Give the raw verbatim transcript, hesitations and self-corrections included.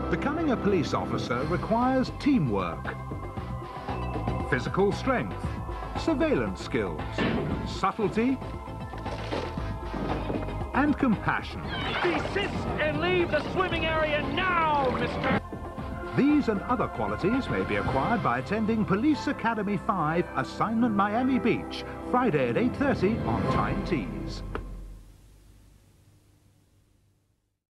Becoming a police officer requires teamwork, physical strength, surveillance skills, subtlety, and compassion. Desist and leave the swimming area now, mister! These and other qualities may be acquired by attending Police Academy five, Assignment Miami Beach, Friday at eight thirty on Tyne Tees.